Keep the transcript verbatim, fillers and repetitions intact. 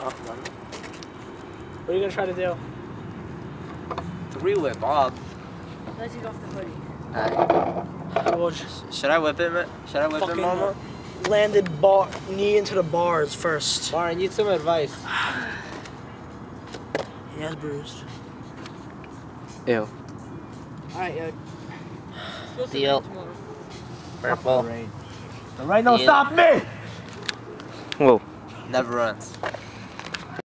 What are you gonna try to do? Three whip off. Let's take off the hoodie. Alright. We'll just Should I whip it? ma- Should I whip it, fucking Mama? landed bar knee into the bars first. Bar, I need some advice. He has bruised. Ew. Alright, yo. Supposed to Deal. rain tomorrow. Purple. The rain don't Yeah. stop me! Whoa. Never runs.